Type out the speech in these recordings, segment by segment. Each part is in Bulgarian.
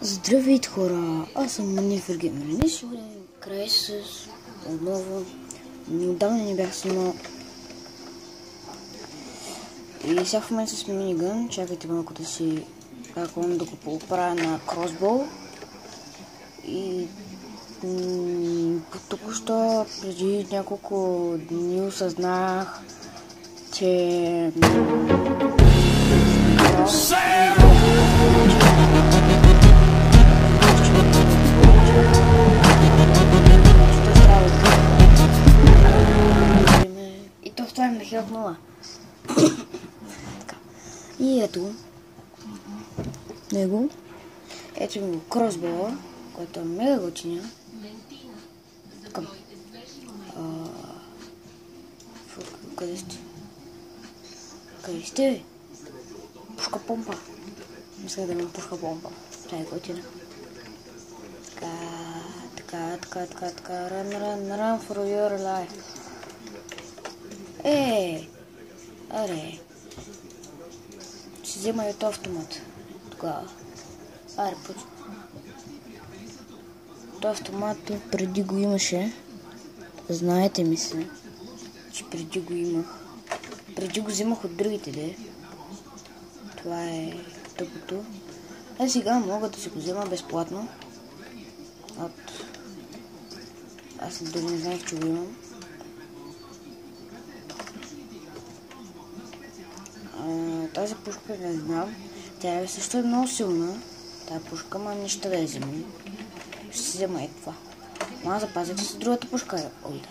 Здравейте хора, аз съм Манифер Геймер. Днес ще бъдем край с отново. Неотдавна не бях снимал. И сега в момента с минигън. Чакайте малко да си каквам да го поправя на кросбол. И току-що преди няколко дни осъзнах, че и то вторим на хелп 0. И ето него. Ето ми го кросбола, който е мега готиня. Към. Къде сте? Къде сте? Пушка помпа. Мисля да имам пушка помпа. Това е готина. Така. Run for your life. Аре. Ще взема и от автомат. Тогава. Аре, път. То автомат преди го имаше. Знаете ми се, че преди го имах. Преди го взимах от другите, де. Това е тъпото. А сега мога да си го взема безплатно. Аз дори не знаех, че го имам. Тази пушка не знам. Тя също е много силна. Тази пушка, ма не ще да я взема. Ще си взема и това. Ма запазих с другата пушка.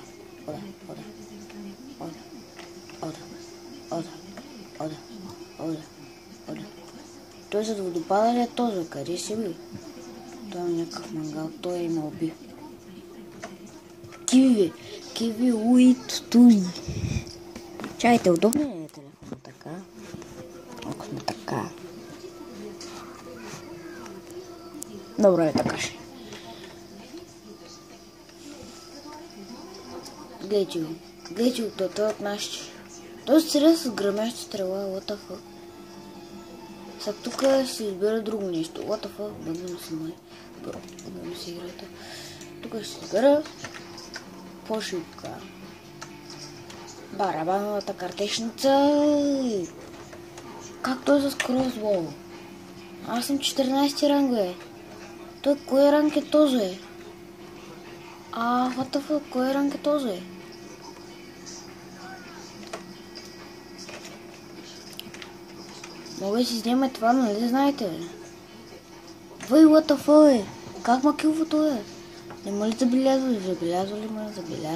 Ода. Той за да водопада ли е този? Къде си бил? Той е някакъв мангал. Той е ме уби. Киви, уит, туй. Чайте, удобно ли е телефон така? Ако сме така. Добре, така ще. Гледайте го, той от нашите. Той се стреля с гръмяща стрела, what the fuck. Сега тук ще избера друго нещо, what the fuck, бъдем се май. Бъдем се играта. Тук ще избера по-шипка. Барабановата картечница. Как той е с кросбол? Аз съм 14 ранг, бе. Той кой ранг е този? What the fuck, кой ранг е този? Мога да си снимаме това, нали знаете, бе? Вай, what the fuck, бе? Как ма килва това, е? Нема ли забелязали? Забелязали ме.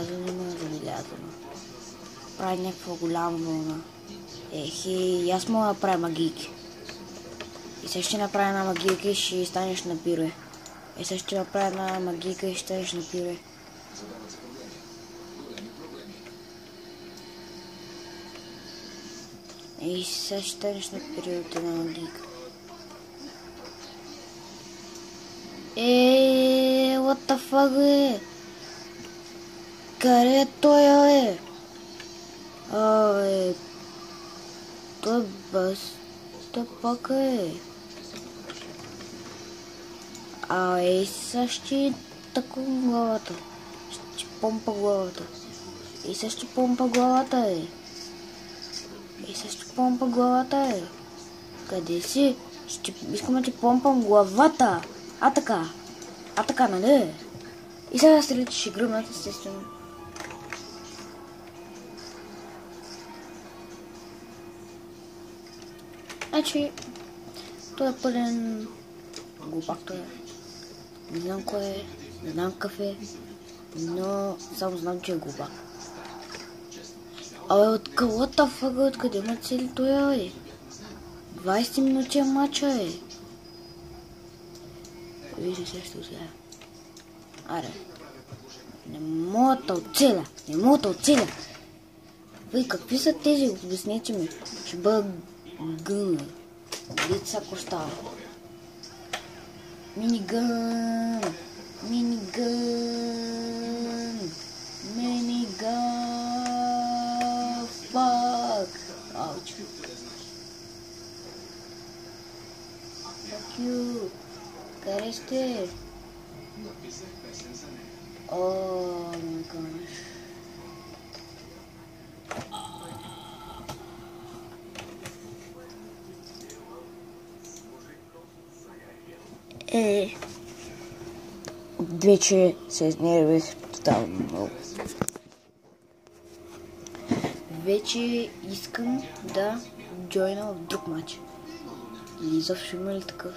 Прави някаква голяма вълна. И аз мога да правя магийки. И сега ще направя една магийка и ще станеш на пире. И сега ще направя една магийка и ще станеш на пире. И сега ще станеш на пире от една магийка. What the fuck, бе? Къде е той, бе? Той бас... Тъпак е. Сега ще такова главата. Ще помпа главата. И сега ще помпа главата, е. Къде си? Искам да ти помпам главата. Така, нали? И сега стрелите ще гръмнат, естествено. Значи, той е пълен глупак, той е. Не знам кой е, не знам какъв е, но само знам, че е глупак. What the fuck, откъде ма цели той, е? 20 минути матча, е. Вижте сега. Аре. Не мога да оцеля. Вай, какви са тези? Обяснете ми. Ще бъда гъна. Деца костава. Минигън. Fuck. Ouch. Fuck you. Къде сте? О, мой гаш. Вече се изнервих тотално много. Вече искам да джойна в друг матч. Или изобщо има ли такъв?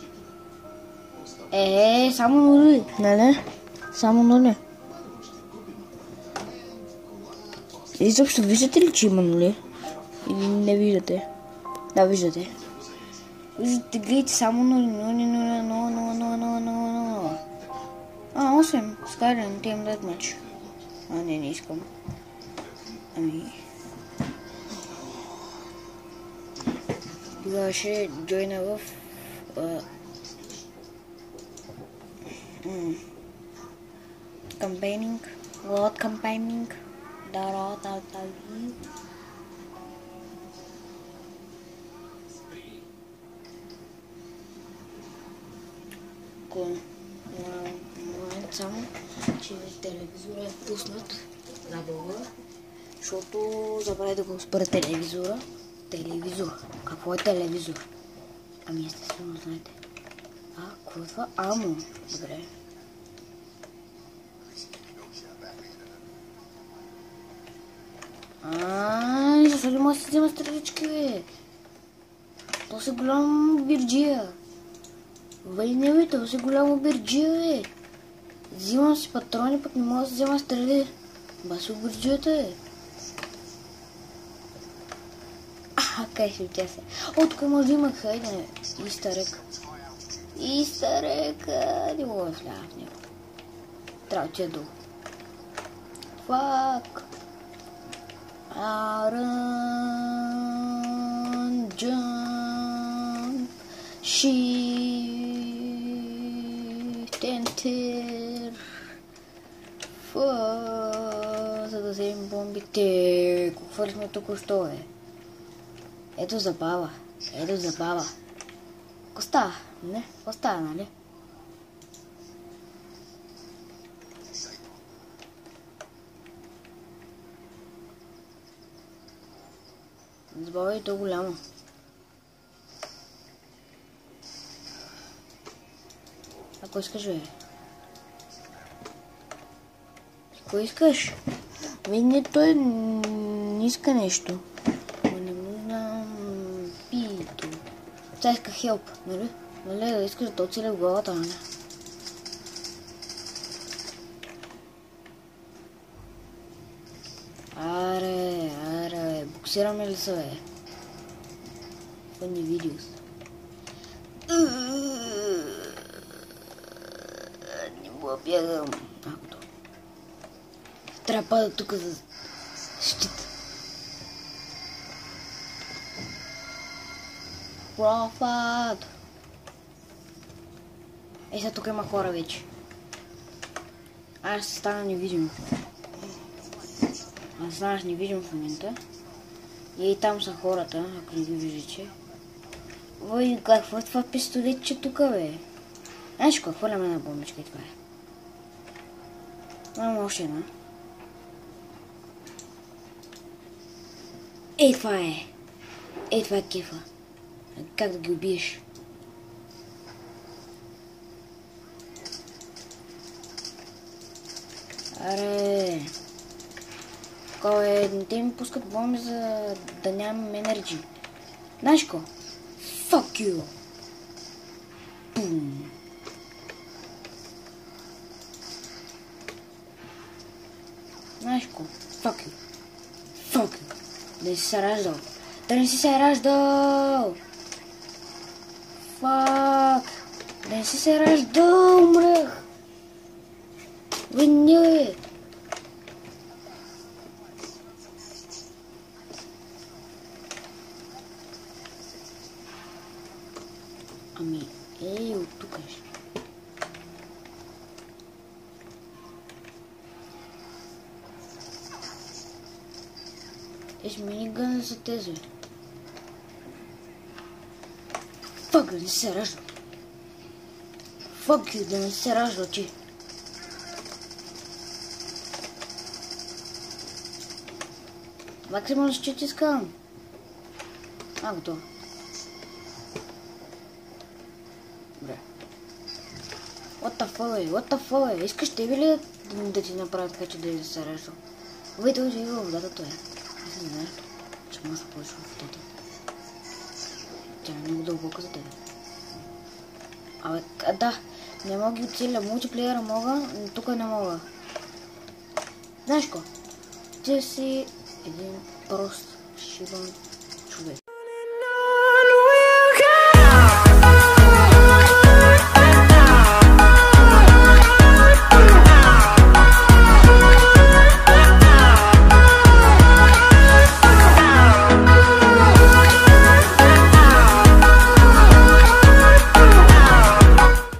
Само нули, нали? Само нули. Изобщо виждате ли, че има нули? Или не виждате? Да, виждате. Виждате, гледайте само нули, нули, нули, нули, нули, нули, нули. 8. Скайрен, те им дадат матч. Не искам. Тогава ще джойна в кампейнинг, лот кампейнинг, да. Момент само, че телевизора е пуснат на Бога, защото забравя да го спра телевизора. Телевизор. Какво е телевизор? Естествено знаете. Какво е това? Амо. Добре. Защо ли може да си взема стрелички, бе? То си голямо бирджия. Не, бе, то си голямо бирджия, бе. Взимам си патрони, пък не мога да си взема стрели. Баси бирджията, бе. Кай си тя се. Тук може да има, хайде, Истарек. Не мога да влява в него. Трябва да ти е долу. Фак. Run, jump, shift, enter. За да вземем бомбите. Какво ли сме току-що, бе? Ето забава. Коста, не? Коста, нали? Забава и то голямо. Ако искаш, бе. Ако искаш? Не, той не иска нещо. Тя иска хелп, нали? Да искаш да те оцеля в главата, нали? Аре, боксираме ли се, бе? Funny videos. Не мога бягам. Трябва да пада тук за щит. Профат! Сега тук има хора вече. Аз ще стана невидим. Аз станах невидим в момента. И там са хората, ако не ги виждате. Ой, какво е това пистолетче тук, бе? Знаеш какво, хвърляме една бомбичка и това е. Имам още една. Това е. Това е кефа. Как да ги убиеш? Аре. Не те ми пускат бомби, за да нямам енерджи. Знаеш ко? Fuck you! Бум! Знаеш ко? Fuck you! Да не си се раждал! Фак! Да не си се раждал, умрях! Не! От тук ще. Минигън за тези. Фак, да не се ражда. Fuck you, да не се ражда очи. Максимално ще искам. Готово. Добре. What the fuck, what the fuck, искаш тебе ли да ти направя така, че да се ражда? Увейте очи във водата той. Аз не знаеш, че можеш да положиш в водата. Тя е много дълбока за тебе. Да, не мога ги оцеля. Мултиплеера мога, но тук не мога. Знаеш ко? Ти си един прост шибан